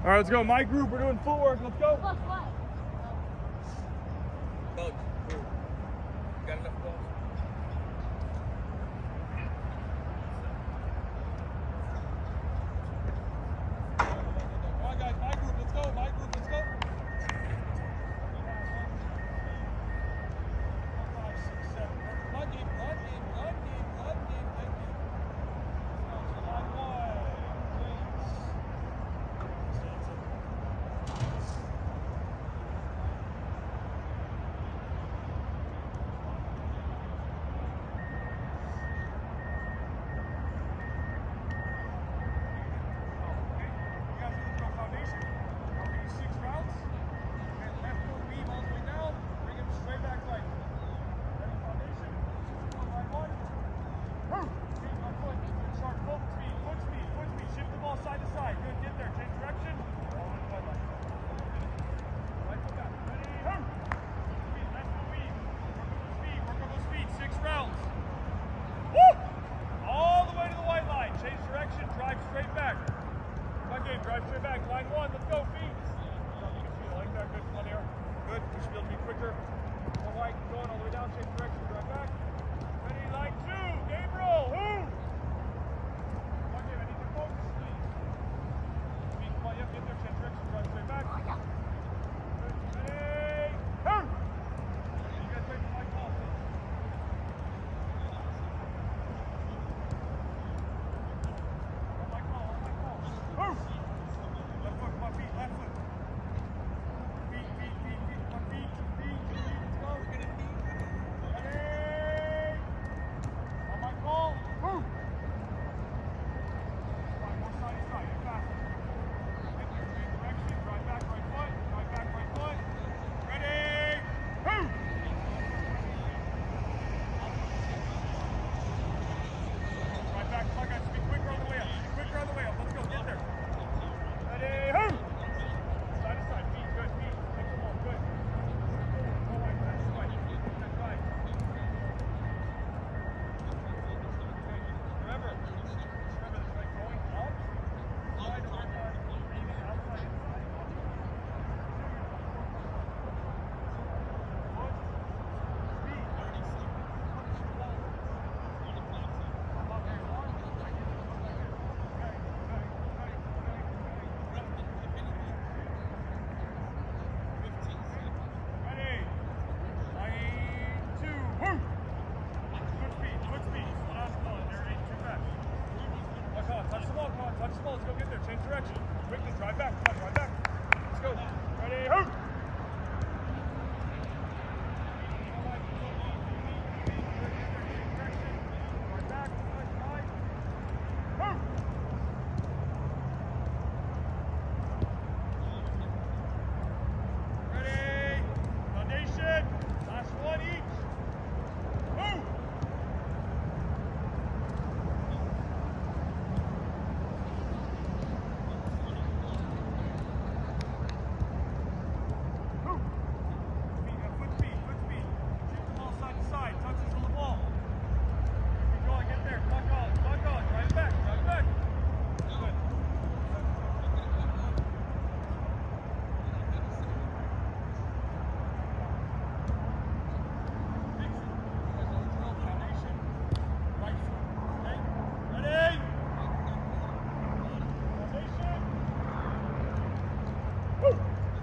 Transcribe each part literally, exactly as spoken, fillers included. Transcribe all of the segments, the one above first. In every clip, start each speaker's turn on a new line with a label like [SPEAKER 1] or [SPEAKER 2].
[SPEAKER 1] All right, let's go. My group, we're doing footwork. Let's go.
[SPEAKER 2] Plus what?
[SPEAKER 3] Coach, you got enough balls?
[SPEAKER 1] Come on, guys. My group, let's go. My group, let's go. Five, six, seven. Run game, run game, run game, run game, run game. Line one, please. Drive straight back, line one, let's go, feet. I like that, good, come on here. Good, you should be able to be quicker. More white, going all the way down, change direction, drive back. Ready, line two, game roll, who? Come on, Dave, I need your focus, please. Feet, come on, yep, get there, change direction, drive straight back. Good, ready, who? You guys wait for my call, please. On my call, on my call. Who? Left foot, come on, feet, left foot. Feet, feet, feet, feet, come on, feet, feet, feet, let's go. We're gonna feet. Ready? On my call. Who? Come on, more side to side, get faster. Get there, change direction, drive back, right foot, drive back, right foot. Ready? Who? Drive back, come on, guys, be quicker on the way up, be quicker on the way up, let's go, get there. Ready, who? Side to side, feet, good, feet, take them all, good. Go right, that's right, that's right. Remember, remember this, right, going up, side, outside, leaving, outside, inside. Foot, feet, punch the ball. Come on, there, one, right here, right here. Okay, okay, okay, okay, ready? Line two, woo! Good speed, good speed. Slow down, slow down. There ain't too fast. Come on, touch the ball, come on, touch the ball. Let's go get there. Change direction. Quickly, drive back. Come on, drive back. Let's go. Ready, who? Drive back, good, drive. Who? Ready? Foundation. Last one each. Move. Move. Feet, uh, foot speed, foot speed. Shift the ball side to side. Touches on the ball. Keep going, get there. Clock on, clock on. Drive it back, drive it back. Good. Foundation, right foot. Okay? Ready? Foundation. Woo!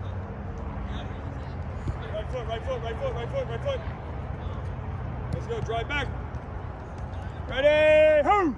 [SPEAKER 1] Right foot, right foot, right foot, right foot, right foot. Let's go, drive back. Ready? Who?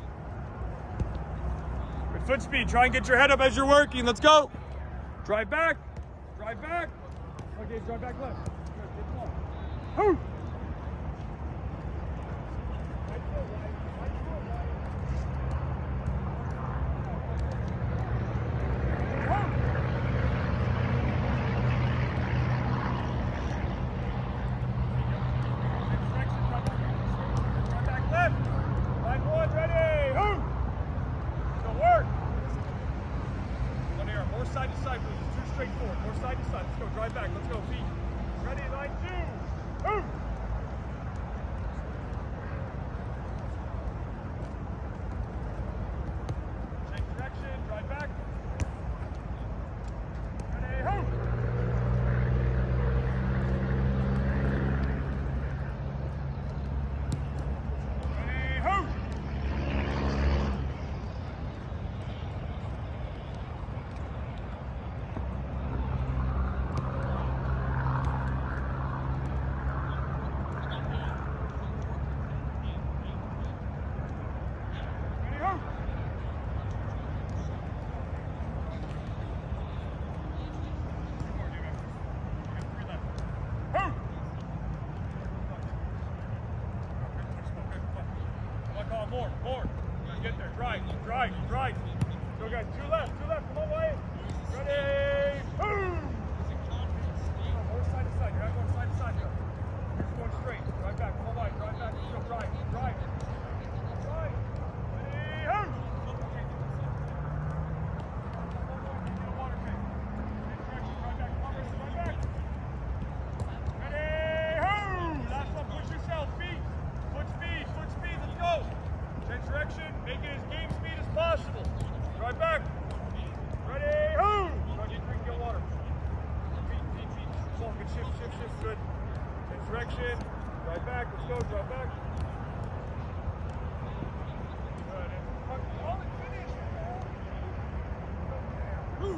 [SPEAKER 1] Good foot speed. Try and get your head up as you're working. Let's go. Drive back. Drive back. Okay, drive back left. Good, get the ball. Who? Right foot, right. Right foot, right. Who? Change direction, drive back. Drive back left. Line one, ready. Who? Good work. One here, more side to side, please. It's too straightforward. More side to side. Let's go. Drive back. Let's go. Feet. Ready, line two. Who? Change direction. Drive back. go, drop back. Good. And call it finish. Woo.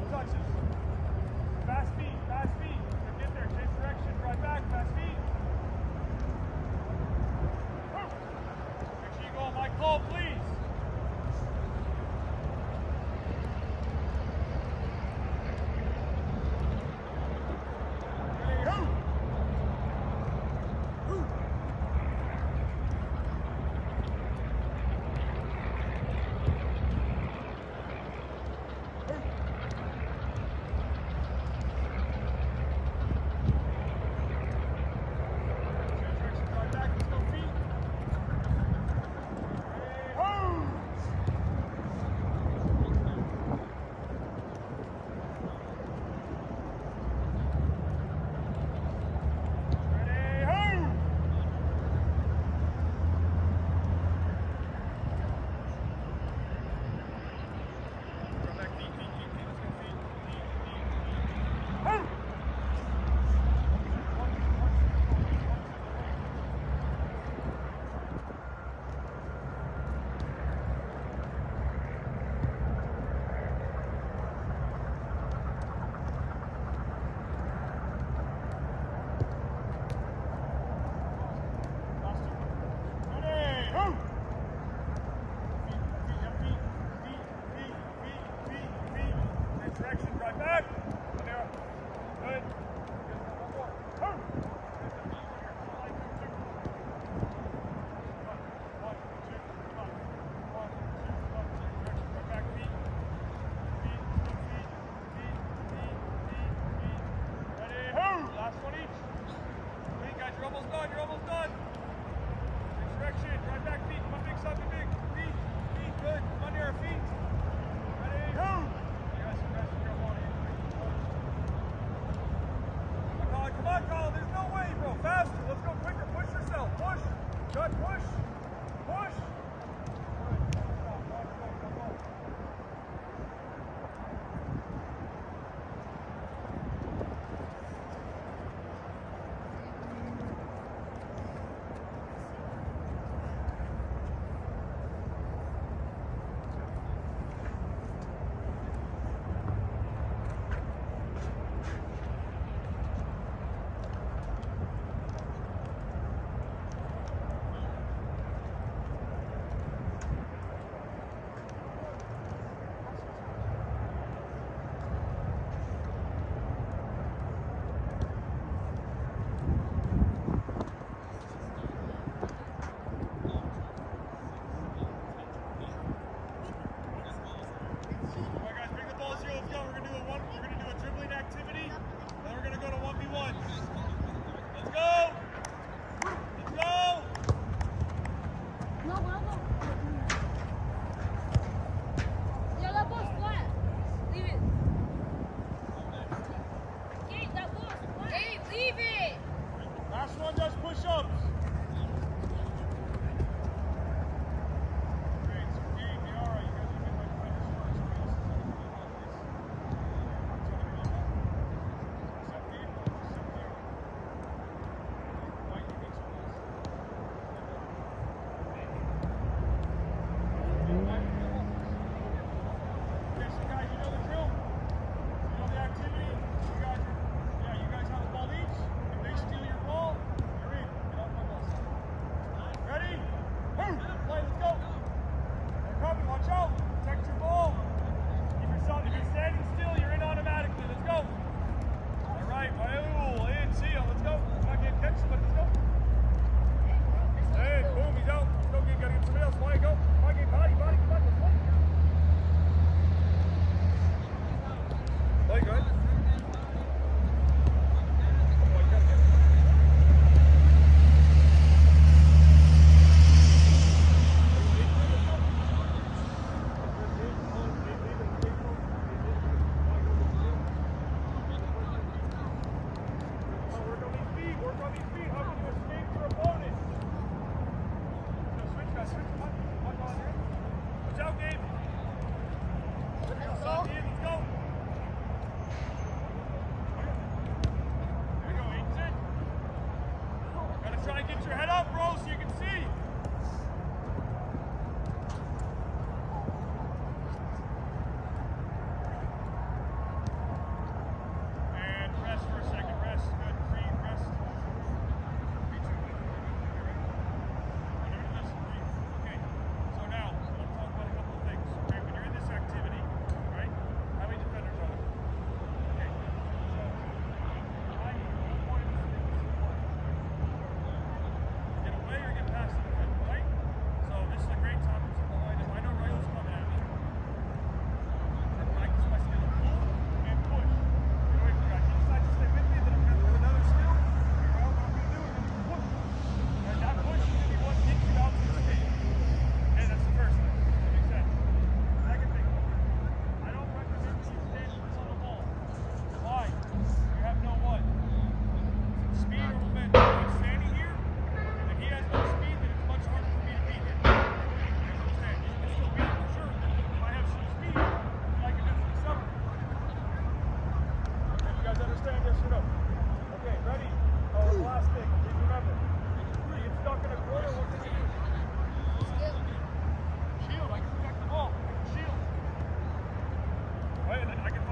[SPEAKER 1] touches. Fast feet, fast feet. So get there, change direction, drive back, fast feet. Make sure you go on my call, please.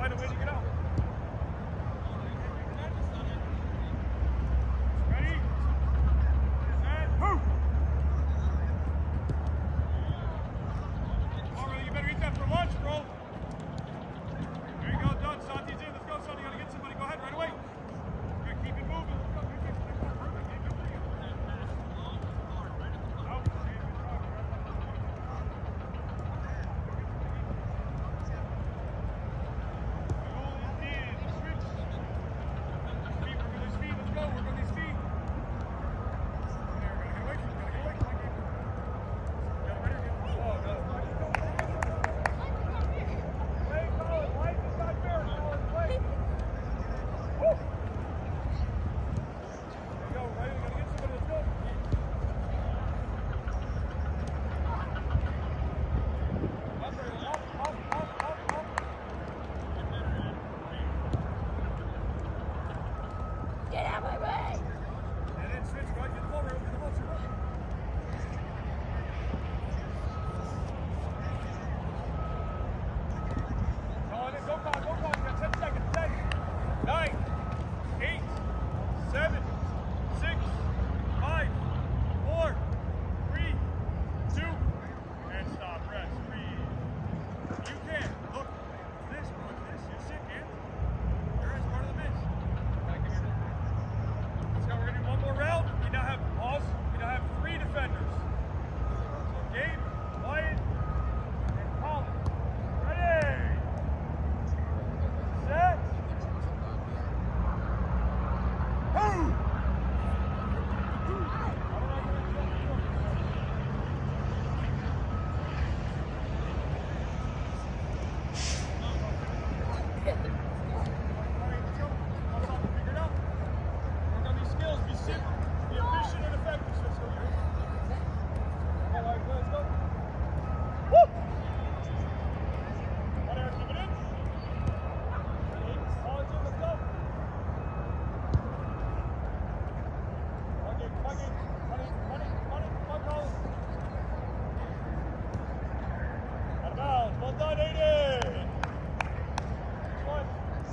[SPEAKER 1] Find a way to get out. Ready? Set. Move. Come on, you better eat that for lunch, bro. There you go, done. Santi's in. Let's go, Santi. You gotta get somebody. Go ahead, right away. Right, keep it moving. Let's go. Keep it moving.
[SPEAKER 2] Get out of my way!
[SPEAKER 1] And then switch, go ahead, get the ball right over the ball, too. Go on in, go Colin, go Colin, you got ten seconds, ten, nine, eight, seven, six, five, four, three, two, and stop, rest, breathe. You can, look, this, look, this, you're sick, man. There is part of the miss. Let's go, we're gonna do one more round. You now have, pause, you now have three defenders. So Gabe, Wyatt, and Colin. Ready? Set. Move! Well done, Aiden! Next one.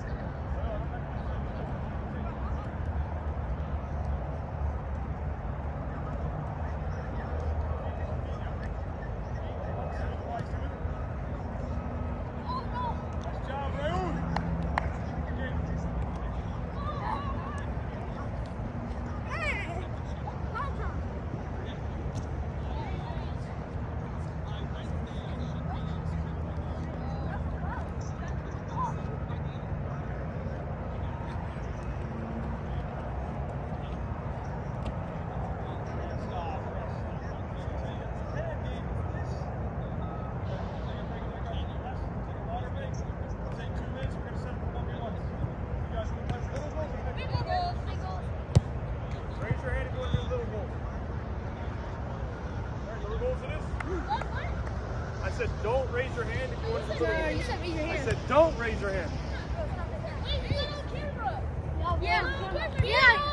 [SPEAKER 1] Nice job, Raoul! I said don't raise your hand if you want to do it.
[SPEAKER 2] You said raise your hand.
[SPEAKER 1] I said don't raise your hand.
[SPEAKER 2] Yeah. Yeah.